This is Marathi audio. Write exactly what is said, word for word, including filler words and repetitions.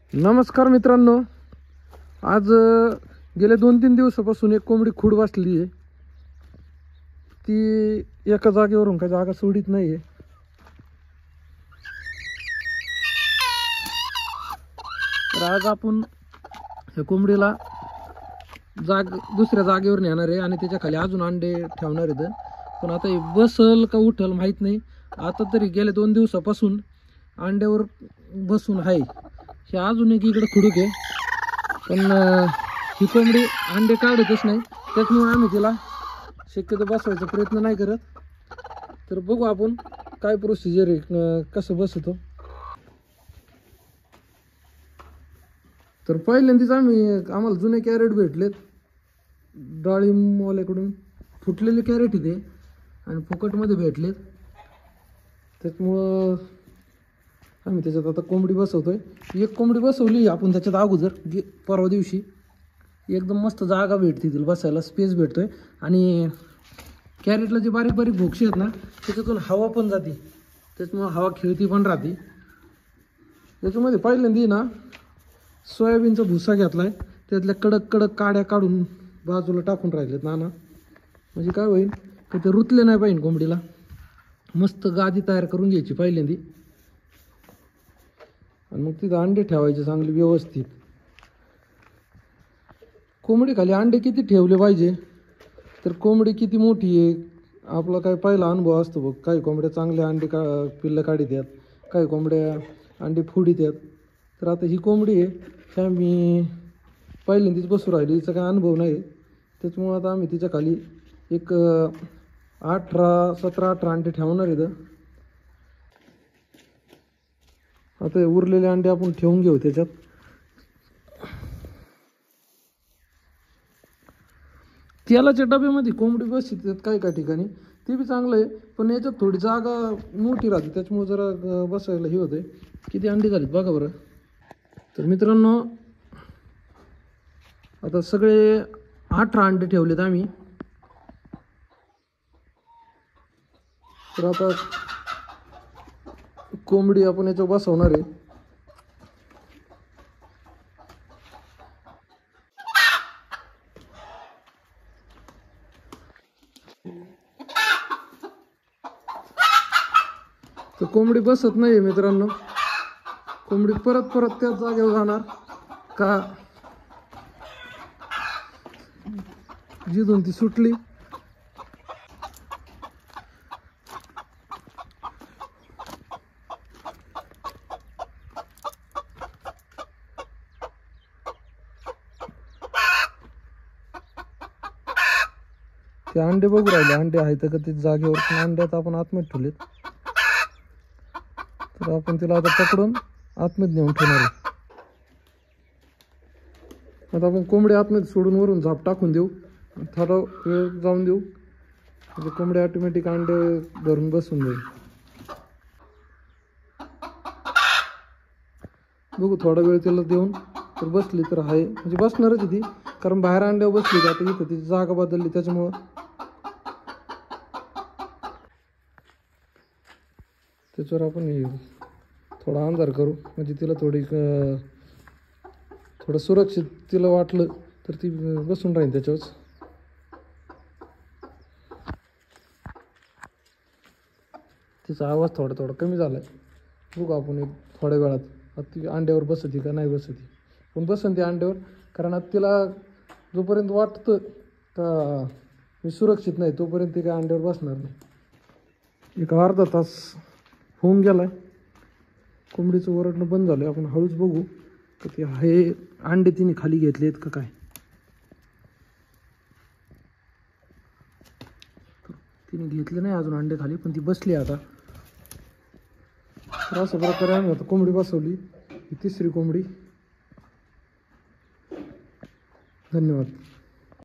नमस्कार मित्रांनो, आज अ, गेले दोन तीन दिवसापासून एक कोंबडी खूड बसली आहे. ती एका जागेवरून काही जागा सोडित नाही आहे. तर आज आपण या कोंबडीला जाग दुसऱ्या जागेवर नेणार आहे आणि त्याच्या खाली अजून अंडे ठेवणार आहेत. पण आता हे बसल का उठल माहीत नाही. आता तरी गेल्या दोन दिवसापासून अंड्यावर बसून आहे. हे अजून एक इकडे खुडूक आहे, पण ही कोंबडी अंडे काढतच नाही. त्याच्यामुळे आम्ही तिला शक्यतो बसवायचा प्रयत्न नाही करत. तर बघू आपण काय प्रोसिजर आहे, कसं बसतो. तर पहिल्यांदाच आम्ही आम्हाला जुने कॅरेट भेटलेत डाळिंबवाल्याकडून. फुटलेले कॅरेट इथे आणि फुकटमध्ये भेटलेत. त्याच्यामुळं आम्ही त्याच्यात आता कोंबडी बसवतोय. एक कोंबडी बसवली आपण त्याच्यात अगोदर गे परवा दिवशी. एकदम मस्त जागा भेटते तिला बसायला, स्पेस भेटतोय. आणि कॅरेटला जे बारीक बारीक भोक्षे आहेत ना, त्याच्यातून हवा पण जाते. त्याच्यामुळं हवा खेळती पण राहते. त्याच्यामध्ये पहिल्यांदा ना सोयाबीनचा भुसा घेतला आहे. त्यातल्या कडक कडक काड्या काढून बाजूला टाकून राहिलेत नाना. म्हणजे काय होईल की ते रुतले नाही पाहिजे कोंबडीला. मस्त गादी तयार करून घ्यायची पहिल्यांदा आणि मग तिथं अंडे ठेवायचे चांगले व्यवस्थित. कोंबडी खाली अंडे किती ठेवले पाहिजे, तर कोंबडी किती मोठी आहे आपला काय पहिला अनुभव असतो बघ. काही कोंबड्या चांगले अंडे का पिल्लं काढीत आहेत, काही कोंबड्या अंडे फोडीत आहेत. तर आता ही कोंबडी आहे ह्या मी पहिल्यांदाच बसू राहिली, हिचा काय अनुभव नाही. त्याच्यामुळं आता आम्ही तिच्या खाली एक अठरा सतरा अठरा अंडे ठेवणार आहेत. आता उरलेले अंडे आपण ठेवून घेऊ त्याच्यात. तेलाच्या डब्यामध्ये कोंबडी बसतात काही काही ठिकाणी, ते बी चांगलं आहे. पण याच्यात थोडी जागा मोठी राहते, त्याच्यामुळे जरा बसायला हे होते. किती अंडी झालीत बघा बरं. तर मित्रांनो, आता सगळे अठरा अंडे ठेवलेत आम्ही. तर आता कोंबडी आपण याच्यावर बसवणार आहे. तर कोंबडी बसत नाही मित्रांनो. कोंबडी परत परत त्याच जागेवर जाणार का जिथून ती सुटली. ते अंडे बघू राहिले, अंडे आहेत का ते जागेवर. पण अंड्यात आपण आतमध्ये ठेवलेत. तर आपण तिला आता पकडून आतमध्ये नेऊन ठेवणार आहे. आता आपण कोंबडी आतमध्ये सोडून वरून झाप टाकून देऊ, थोडा वेळ जाऊन देऊ. म्हणजे कोंबडी ऑटोमॅटिक अंडे धरून बसून जाईल. बघू थोडा वेळ तिला देऊन. तर बसली तर आहे, म्हणजे बसणारच ती, कारण बाहेर अंड्यावर बसली तर आता इथं तिची जागा बदलली त्याच्यामुळं. त्याच्यावर आपण थोडा अंधार करू, म्हणजे तिला थोडी थोडं सुरक्षित तिला वाटलं तर ती बसून राहील त्याच्यावरच. तिचा आवाज थोडा थोडा कमी झाला आहे. बघू आपण एक थोड्या वेळात आता ती अंड्यावर बसती का नाही बसती. पण बसन ती अंड्यावर, कारण आता तिला जोपर्यंत वाटतं का मी सुरक्षित नाही तोपर्यंत ती काय अंड्यावर बसणार नाही. एक अर्धा तास होऊन गेला आहे. कोंबडीचं ओरडणं बंद झालं. आपण हळूच बघू का ते आहे अंडे तिने खाली घेतलेत का काय. तिने घेतले नाही अजून अंडे खाली, पण ती बसली आता. तर अशा प्रकारे आम्ही आता कोंबडी बसवली. ही तिसरी कोंबडी. धन्यवाद.